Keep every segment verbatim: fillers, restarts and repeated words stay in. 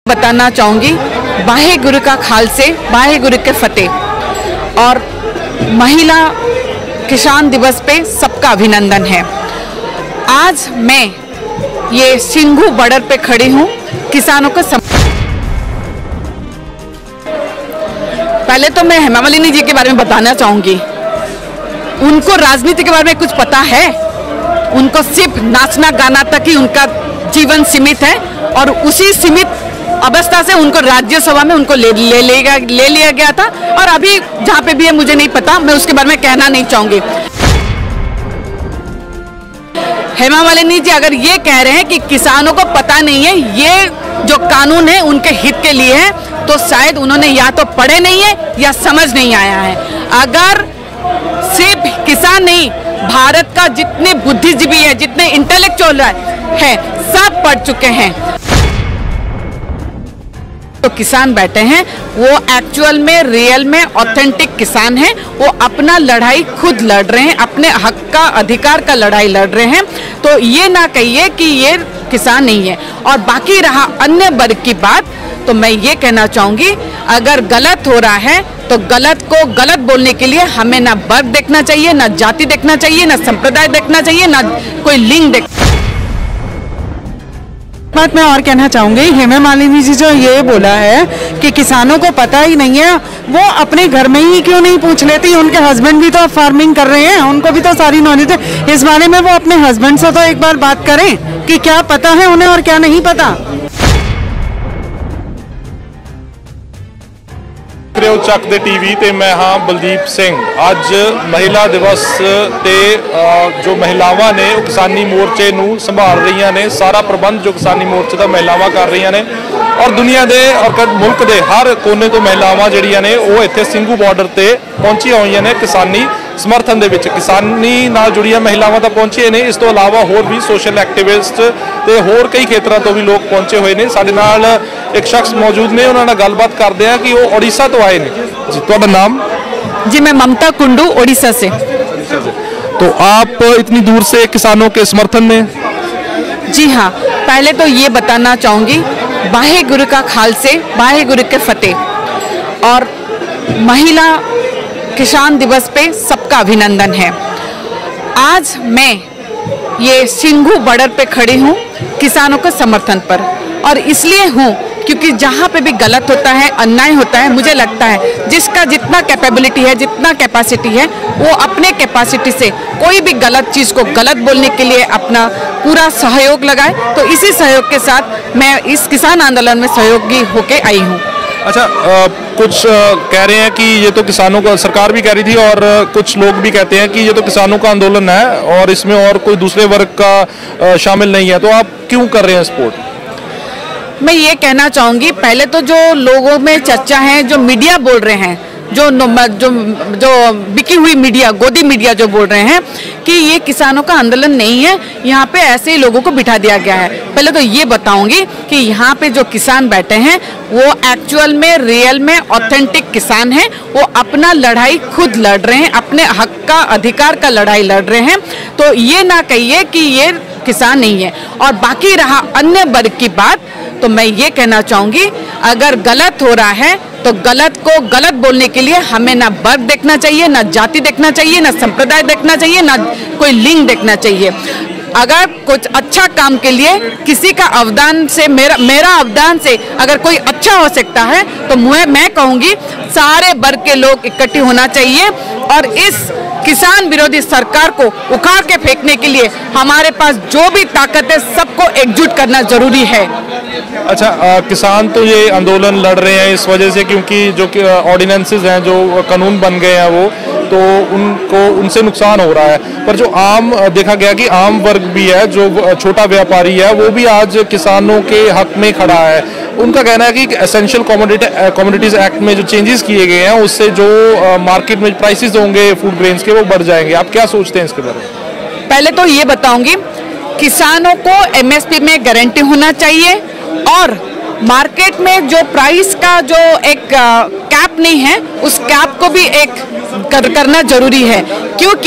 बताना चाहूँगी वाहेगुरु का खालसे वाहेगुरु के फतेह। और महिला किसान दिवस पे सबका अभिनंदन है। आज मैं ये सिंघू बॉर्डर पे खड़ी हूँ किसानों को सम... पहले तो मैं हेमा मालिनी जी के बारे में बताना चाहूँगी। उनको राजनीति के बारे में कुछ पता है? उनको सिर्फ नाचना गाना तक ही उनका जीवन सीमित है और उसी सीमित अवस्था से उनको राज्यसभा में उनको ले ले, ले, ले लिया गया था और अभी जहाँ पे भी है मुझे नहीं पता, मैं उसके बारे में कहना नहीं चाहूँगी। हेमा मालिनी जी अगर ये कह रहे हैं कि किसानों को पता नहीं है ये जो कानून है उनके हित के लिए है, तो शायद उन्होंने या तो पढ़े नहीं है या समझ नहीं आया है। अगर सिर्फ किसान नहीं, भारत का जितने बुद्धिजीवी है, जितने इंटेलेक्चुअल है, सब पढ़ चुके हैं। तो किसान बैठे हैं वो एक्चुअल में रियल में ऑथेंटिक किसान हैं। वो अपना लड़ाई खुद लड़ रहे हैं, अपने हक का अधिकार का लड़ाई लड़ रहे हैं। तो ये ना कहिए कि ये किसान नहीं है। और बाकी रहा अन्य वर्ग की बात, तो मैं ये कहना चाहूँगी अगर गलत हो रहा है तो गलत को गलत बोलने के लिए हमें ना वर्ग देखना चाहिए, ना जाति देखना चाहिए, ना संप्रदाय देखना चाहिए, ना कोई लिंग देख। बात मैं और कहना चाहूँगी, हेमा मालिनी जी जो ये बोला है कि किसानों को पता ही नहीं है, वो अपने घर में ही क्यों नहीं पूछ लेती? उनके हस्बैंड भी तो फार्मिंग कर रहे हैं, उनको भी तो सारी नॉलेज है। इस बारे में वो अपने हस्बैंड से तो एक बार बात करें कि क्या पता है उन्हें और क्या नहीं पता। ਚੱਕ ਦੇ ਟੀਵੀ ਤੇ ਮੈਂ ਹਾਂ ਬਲਦੀਪ ਸਿੰਘ। ਅੱਜ ਮਹਿਲਾ ਦਿਵਸ ਤੇ ਜੋ ਮਹਿਲਾਵਾਂ ਨੇ ਉਹ ਕਿਸਾਨੀ ਮੋਰਚੇ ਨੂੰ ਸੰਭਾਲ ਰਹੀਆਂ ਨੇ। ਸਾਰਾ ਪ੍ਰਬੰਧ ਜੋ ਕਿਸਾਨੀ ਮੋਰਚੇ ਦਾ ਮਹਿਲਾਵਾਂ ਕਰ ਰਹੀਆਂ ਨੇ ਔਰ ਦੁਨੀਆ ਦੇ ਔਰ ਮੁਲਕ ਦੇ ਹਰ ਕੋਨੇ ਤੋਂ ਮਹਿਲਾਵਾਂ ਜਿਹੜੀਆਂ ਨੇ ਉਹ ਇੱਥੇ ਸਿੰਘੂ ਬਾਰਡਰ ਤੇ ਪਹੁੰਚੀਆਂ ਹੋਈਆਂ ਨੇ ਕਿਸਾਨੀ ਸਮਰਥਨ ਦੇ ਵਿੱਚ। ਕਿਸਾਨੀ ਨਾਲ ਜੁੜੀਆਂ ਮਹਿਲਾਵਾਂ ਤਾਂ ਪਹੁੰਚੀਆਂ ਨੇ, ਇਸ ਤੋਂ ਇਲਾਵਾ ਹੋਰ ਵੀ ਸੋਸ਼ਲ ਐਕਟਿਵਿਸਟ ਤੇ ਹੋਰ ਕਈ ਖੇਤਰਾਂ ਤੋਂ ਵੀ ਲੋਕ ਪਹੁੰਚੇ ਹੋਏ ਨੇ। ਸਾਡੇ ਨਾਲ एक शख्स मौजूद ने, उन्होंने गलबात करते हैं कि वो ओडिशा तो आए ने जी। तो नाम? जी मैं ममता कुंडू ओडिशा से। तो आप इतनी दूर से किसानों के समर्थन में? जी हाँ, पहले तो ये बताना चाहूँगी वाहेगुरु का खालसे वाहेगुरु के फतेह। और महिला किसान दिवस पे सबका अभिनंदन है। आज मैं ये सिंघू बॉर्डर पे खड़ी हूँ किसानों के समर्थन पर, और इसलिए हूँ क्योंकि जहाँ पे भी गलत होता है, अन्याय होता है, मुझे लगता है जिसका जितना कैपेबिलिटी है, जितना कैपेसिटी है, वो अपने कैपेसिटी से कोई भी गलत चीज़ को गलत बोलने के लिए अपना पूरा सहयोग लगाए। तो इसी सहयोग के साथ मैं इस किसान आंदोलन में सहयोगी होके आई हूँ। अच्छा, आ, कुछ आ, कह रहे हैं कि ये तो किसानों का, सरकार भी कह रही थी और आ, कुछ लोग भी कहते हैं कि ये तो किसानों का आंदोलन है और इसमें और कोई दूसरे वर्ग का आ, शामिल नहीं है। तो आप क्यों कर रहे हैं सपोर्ट? मैं ये कहना चाहूँगी, पहले तो जो लोगों में चर्चा है, जो मीडिया बोल रहे हैं, जो जो जो बिकी हुई मीडिया, गोदी मीडिया जो बोल रहे हैं कि ये किसानों का आंदोलन नहीं है, यहाँ पे ऐसे ही लोगों को बिठा दिया गया है। पहले तो ये बताऊंगी कि यहाँ पे जो किसान बैठे हैं वो एक्चुअल में रियल में ऑथेंटिक किसान हैं। वो अपना लड़ाई खुद लड़ रहे हैं, अपने हक का अधिकार का लड़ाई लड़ रहे हैं। तो ये ना कहिए कि ये किसान नहीं है। और बाकी रहा अन्य वर्ग की बात, तो मैं ये कहना चाहूँगी अगर गलत हो रहा है तो गलत को गलत बोलने के लिए हमें ना वर्ग देखना चाहिए, ना जाति देखना चाहिए, ना संप्रदाय देखना चाहिए, ना कोई लिंग देखना चाहिए। अगर कुछ अच्छा काम के लिए किसी का अवदान से, मेरा मेरा अवदान से अगर कोई अच्छा हो सकता है तो मैं मैं कहूँगी सारे वर्ग के लोग इकट्ठे होना चाहिए और इस किसान विरोधी सरकार को उखाड़ के फेंकने के लिए हमारे पास जो भी ताकत है सबको एकजुट करना जरूरी है। अच्छा, आ, किसान तो ये आंदोलन लड़ रहे हैं इस वजह से क्योंकि जो ऑर्डिनेंसेस हैं, जो कानून बन गए हैं, वो तो उनको उनसे नुकसान हो रहा है। पर जो आम देखा गया कि आम वर्ग भी है, जो छोटा व्यापारी है, वो भी आज किसानों के हक में खड़ा है। उनका कहना है कि एसेंशियल कमोडिटीज एक्ट में जो चेंजेस किए गए हैं उससे जो मार्केट में प्राइसेस होंगे फूड ग्रेन्स के वो बढ़ जाएंगे। आप क्या सोचते हैं इसके बारे में? पहले तो ये बताऊंगी, किसानों को एमएसपी में गारंटी होना चाहिए और मार्केट में जो प्राइस का जो एक कैप नहीं है उस कैप को भी एक कर, करना जरूरी है। क्योंकि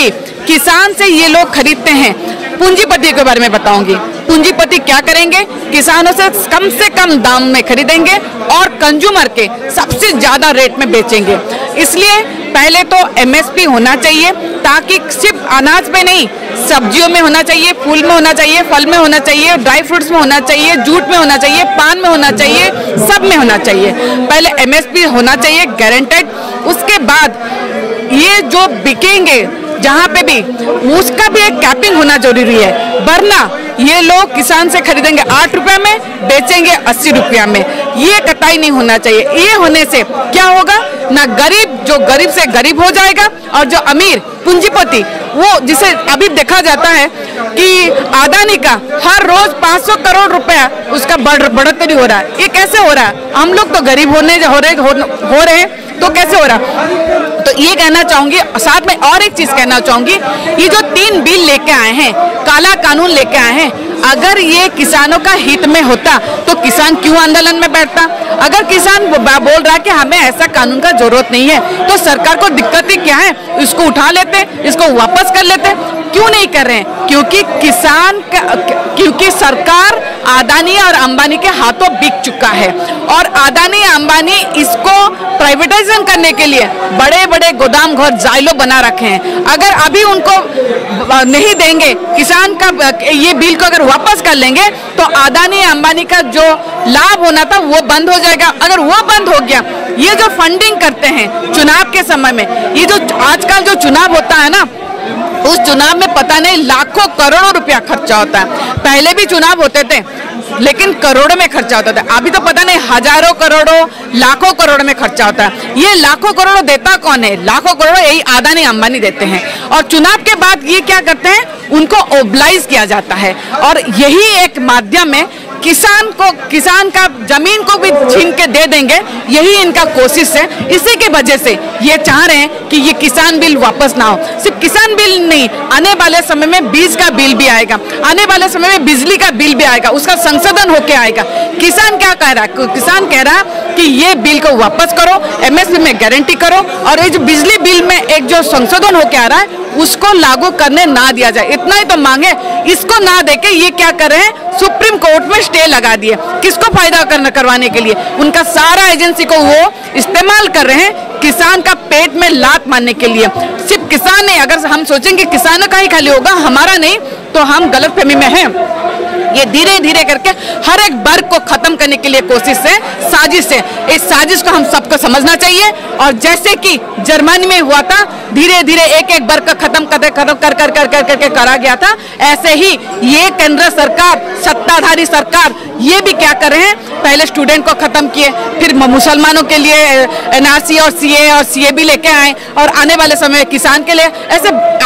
किसान से ये लोग खरीदते हैं। पूंजीपति के बारे में बताऊंगी। पूंजीपति क्या करेंगे? किसानों से कम से कम दाम में खरीदेंगे और कंज्यूमर के सबसे ज्यादा रेट में बेचेंगे। इसलिए पहले तो एमएसपी होना चाहिए, ताकि सिर्फ अनाज में नहीं, सब्जियों में होना चाहिए, फूल में होना चाहिए, फल में होना चाहिए, ड्राई फ्रूट्स में होना चाहिए, जूट में होना चाहिए, पान में होना चाहिए, सब में होना चाहिए। पहले एमएसपी होना चाहिए गारंटेड। उसके बाद ये जो बिकेंगे जहाँ पे भी, उसका भी एक कैपिंग होना जरूरी है, वरना ये लोग किसान से खरीदेंगे आठ रुपया में, बेचेंगे अस्सी रुपया में। ये कतई नहीं होना चाहिए। ये होने से क्या होगा, ना गरीब जो गरीब से गरीब हो जाएगा, और जो अमीर पूंजीपति, वो जिसे अभी देखा जाता है कि अदानी का हर रोज पाँच सौ करोड़ रुपया उसका बढ़ बढ़ोतरी हो रहा है। ये कैसे हो रहा है? हम लोग तो गरीब होने हो रहे हो, हो रहे हैं, तो कैसे हो रहा? तो ये कहना चाहूंगी। साथ में और एक चीज कहना चाहूंगी, ये जो तीन बिल लेके आए हैं, काला कानून लेके आए हैं, अगर ये किसानों का हित में होता तो किसान क्यों आंदोलन में बैठता? अगर किसान बोल रहा है कि हमें ऐसा कानून का जरूरत नहीं है, तो सरकार को दिक्कत ही क्या है? इसको उठा लेते, इसको वापस कर लेते। क्यों नहीं कर रहे हैं? क्योंकि किसान का, क्योंकि सरकार अदानी और अंबानी के हाथों बिक चुका है, और अदानी अंबानी इसको प्राइवेटाइजेशन करने के लिए बड़े बड़े गोदाम घर जाइलो बना रखे हैं। अगर अभी उनको नहीं देंगे, किसान का ये बिल को अगर वापस कर लेंगे, तो अदानी अंबानी का जो लाभ होना था वो बंद हो जाएगा। अगर वो बंद हो गया, ये जो फंडिंग करते हैं चुनाव के समय में, ये जो आजकल जो चुनाव होता है ना, उस चुनाव में पता नहीं लाखों करोड़ों रुपया खर्चा होता है। पहले भी चुनाव होते थे, लेकिन करोड़ों में खर्चा होता था। अभी तो पता नहीं हजारों करोड़ों, लाखों करोड़ों में खर्चा होता है। ये लाखों करोड़ों देता कौन है? लाखों करोड़ों यही अदानी अंबानी देते हैं। और चुनाव के बाद ये क्या करते हैं? उनको ओबलाइज किया जाता है, और यही एक माध्यम है। किसान को, किसान का जमीन को भी छीन के दे देंगे, यही इनका कोशिश है। इसी के वजह से ये चाह रहे हैं कि ये किसान बिल वापस ना हो। सिर्फ किसान बिल नहीं, आने वाले समय में बीज का बिल भी आएगा, आने वाले समय में बिजली का बिल भी आएगा, उसका संशोधन होके आएगा। किसान क्या कह रहा है? किसान कह रहा है कि ये बिल को वापस करो, एमएसपी में गारंटी करो, और ये जो बिजली बिल में एक जो संशोधन होके आ रहा है, उसको लागू करने ना दिया जाए। इतना ही तो मांगे। इसको ना देके ये क्या कर रहे हैं? सुप्रीम कोर्ट में स्टे लगा दिए। किसको फायदा करना करवाने के लिए? उनका सारा एजेंसी को वो इस्तेमाल कर रहे हैं किसान का पेट में लात मारने के लिए। सिर्फ किसान नहीं, अगर हम सोचेंगे किसानों का ही खाली होगा, हमारा नहीं, तो हम गलतफहमी में हैं। ये धीरे धीरे करके हर एक वर्ग को खत्म करने के लिए कोशिश है, साजिश है। इस साजिश को हम सबको समझना चाहिए। और जैसे कि जर्मनी में हुआ था, धीरे धीरे एक एक वर्ग को खत्म कर कर कर कर कर कर करके करा गया था, ऐसे ही ये केंद्र सरकार, सत्ताधारी सरकार, ये भी क्या कर रहे हैं? पहले स्टूडेंट को खत्म किए, फिर मुसलमानों के लिए एनआरसी और सीए और सीए भी लेके आए, और आने वाले समय में किसान के लिए, ऐसे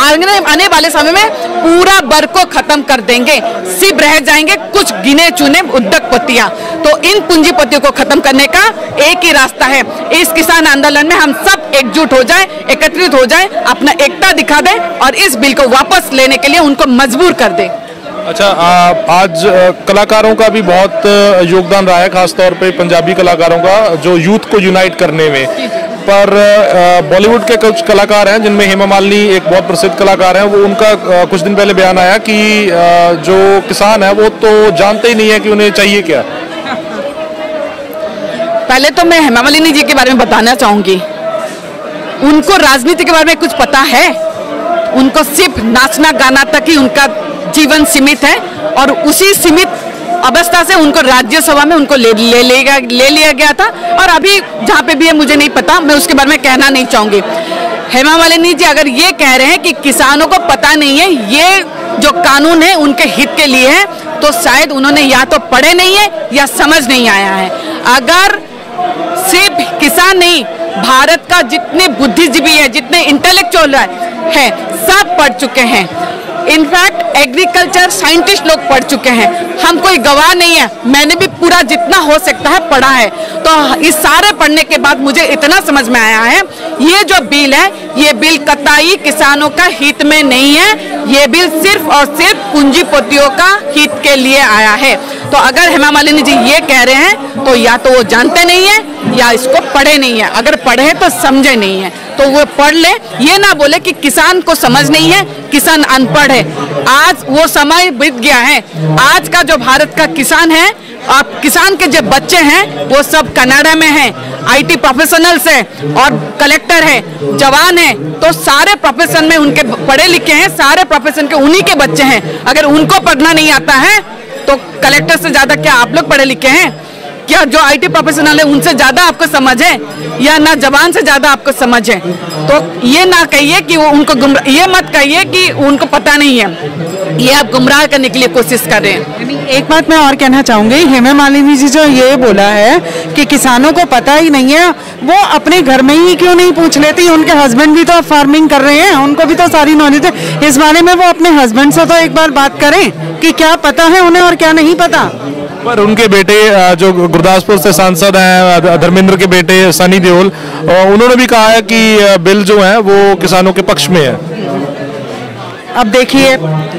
आने वाले समय में पूरा वर्ग को खत्म कर देंगे। सिर्फ रह जाएंगे कुछ गिने चुने उद्योगपतियां। तो इन पूंजीपतियों को खत्म करने का एक ही रास्ता है। इस किसान आंदोलन में हम सब एकजुट हो जाएं, एकत्रित हो जाएं, अपना एकता दिखा दें, और इस बिल को वापस लेने के लिए उनको मजबूर कर दें। अच्छा, आ, आज आ, कलाकारों का भी बहुत योगदान रहा है, खासतौर पे पंजाबी कलाकारों का, जो यूथ को यूनाइट करने में। पर बॉलीवुड के कुछ कलाकार हैं, जिनमें हेमा मालिनी एक बहुत प्रसिद्ध कलाकार हैं, वो उनका आ, कुछ दिन पहले बयान आया कि आ, जो किसान है वो तो जानते ही नहीं है कि उन्हें चाहिए क्या। पहले तो मैं हेमा मालिनी जी के बारे में बताना चाहूंगी, उनको राजनीति के बारे में कुछ पता है? उनको सिर्फ नाचना गाना तक ही उनका जीवन सीमित है, और उसी सीमित अवस्था से उनको राज्यसभा में उनको ले ले लिया ले लिया गया था। और अभी जहाँ पे भी है मुझे नहीं पता, मैं उसके बारे में कहना नहीं चाहूंगी। हेमा मालिनी जी अगर ये कह रहे हैं कि किसानों को पता नहीं है ये जो कानून है उनके हित के लिए है, तो शायद उन्होंने या तो पढ़े नहीं है या समझ नहीं आया है। अगर सिर्फ किसान नहीं, भारत का जितने बुद्धिजीवी है, जितने इंटेलेक्चुअल है, सब पढ़ चुके हैं। इनफैक्ट एग्रीकल्चर साइंटिस्ट लोग पढ़ चुके हैं। हम कोई गवाह नहीं है, मैंने भी पूरा जितना हो सकता है पढ़ा है। तो इस सारे पढ़ने के बाद मुझे इतना समझ में आया है, ये जो बिल है, ये बिल कतई किसानों का हित में नहीं है। ये बिल सिर्फ और सिर्फ पूंजीपतियों का हित के लिए आया है। तो अगर हेमा मालिनी जी ये कह रहे हैं, तो या तो वो जानते नहीं है या इसको पढ़े नहीं है। अगर पढ़े तो समझे नहीं है। तो वो पढ़ ले, ये ना बोले कि किसान को समझ नहीं है, किसान अनपढ़ है। आज वो समय बीत गया है। आज का जो भारत का किसान है, आप किसान के जो बच्चे हैं वो सब कनाडा में हैं, आईटी प्रोफेशनल्स हैं और कलेक्टर है, जवान है, तो सारे प्रोफेशन में उनके पढ़े लिखे हैं, सारे प्रोफेशन के उन्हीं के बच्चे हैं। अगर उनको पढ़ना नहीं आता है तो कलेक्टर से ज्यादा क्या आप लोग पढ़े लिखे हैं? क्या जो आईटी प्रोफेशनल है उनसे ज्यादा आपको समझ है, या ना जवान से ज्यादा आपको समझ है? तो ये ना कहिए कि वो उनको गुमराह, ये मत कहिए कि उनको पता नहीं है, ये आप गुमराह करने के लिए कोशिश कर रहे हैं। एक बात मैं और कहना चाहूंगी, हेमा मालिनी जी जो ये बोला है कि किसानों को पता ही नहीं है, वो अपने घर में ही क्यों नहीं पूछ लेती? उनके हस्बैंड भी तो फार्मिंग कर रहे हैं, उनको भी तो सारी नॉलेज है। इस बारे में वो अपने हस्बैंड से तो एक बार बात करें कि क्या पता है उन्हें और क्या नहीं पता। पर उनके बेटे जो गुरदासपुर से सांसद हैं, धर्मेंद्र के बेटे सनी देओल, उन्होंने भी कहा है कि बिल जो है वो किसानों के पक्ष में है। अब देखिए,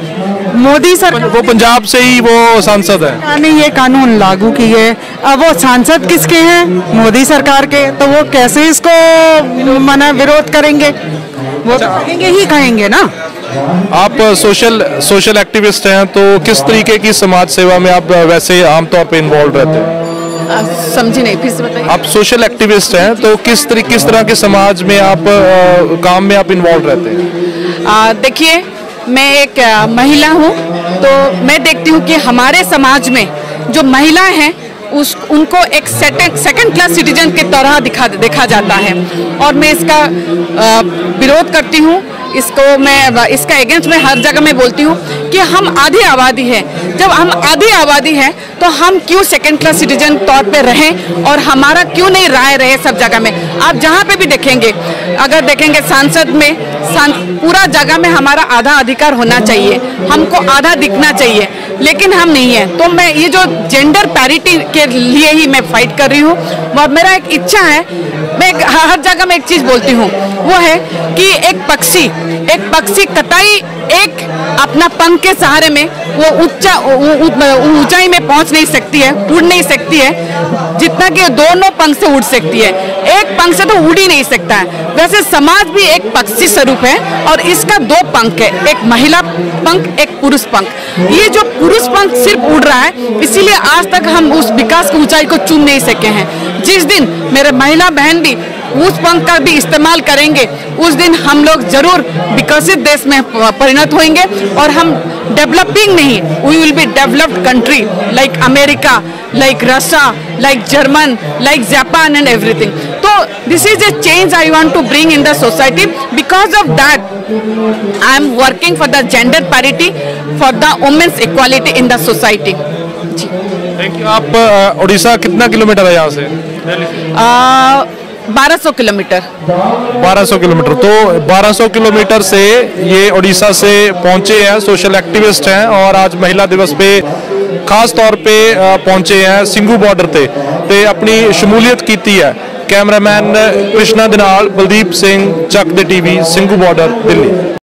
मोदी सरकार, वो पंजाब से ही वो सांसद है, ने ये कानून लागू किए, अब वो सांसद किसके हैं? मोदी सरकार के, तो वो कैसे इसको मना विरोध करेंगे? वो तो कहेंगे ही कहेंगे ना। आप सोशल सोशल एक्टिविस्ट हैं, तो किस तरीके की समाज सेवा में आप वैसे आमतौर पे इन्वॉल्व रहते हैं? समझी नहीं, फिर से बताइए। आप सोशल एक्टिविस्ट हैं, तो किस तरीके किस तरह के समाज में आप आ, काम में आप इन्वॉल्व रहते हैं? देखिए, मैं एक आ, महिला हूँ, तो मैं देखती हूँ कि हमारे समाज में जो महिलाएं हैं उस उनको एक सेकंड सेकंड क्लास सिटीजन के तरह दिखा देखा जाता है, और मैं इसका आ, विरोध करती हूँ। इसको मैं इसका अगेंस्ट में हर जगह में बोलती हूँ कि हम आधी आबादी है। जब हम आधी आबादी है तो हम क्यों सेकंड क्लास सिटीजन तौर पे रहें, और हमारा क्यों नहीं राय रहे सब जगह में? आप जहाँ पे भी देखेंगे, अगर देखेंगे सांसद में, सांस, पूरा जगह में हमारा आधा अधिकार होना चाहिए, हमको आधा दिखना चाहिए, लेकिन हम नहीं है। तो मैं ये जो जेंडर पैरिटी के लिए ही मैं फाइट कर रही हूँ, और मेरा एक इच्छा है, मैं हर जगह में एक चीज बोलती हूँ, वो है कि एक पक्षी एक पक्षी कतई एक अपना पंख के सहारे में वो ऊंचा ऊंचाई में पहुंच नहीं सकती है, उड़ नहीं सकती है, जितना कि दोनों पंख से उड़ सकती है। एक पंख से तो उड़ ही नहीं सकता है। वैसे समाज भी एक पक्षी स्वरूप है, और इसका दो पंख है, एक महिला पंख, एक पुरुष पंख। ये जो पुरुष पंख सिर्फ उड़ रहा है, इसीलिए आज तक हम उस विकास की ऊंचाई को चूम नहीं सके हैं। जिस दिन मेरे महिला बहन भी उस पंख का भी इस्तेमाल करेंगे, उस दिन हम लोग जरूर विकसित देश में परिणत होंगे, और हम डेवलपिंग नहीं, we will be developed country like America, like Russia, like German, like Japan and everything. तो this is a change I want to bring in the society. Because of that, I am working for the gender parity, for the women's equality in the society. जी। Thank you. आप उड़ीसा कितना kilometre है यहाँ से? बारह सौ kilometre. बारह सौ किलोमीटर। तो बारह सौ किलोमीटर से ये उड़ीसा से पहुंचे हैं, सोशल एक्टिविस्ट हैं, और आज महिला दिवस पे खास तौर पे पहुंचे हैं सिंघू बॉर्डर पे ते अपनी शमूलियत की है। कैमरामैन कृष्णा दे नाल बलदीप सिंह, चक दे टीवी, सिंघू बॉर्डर, दिल्ली।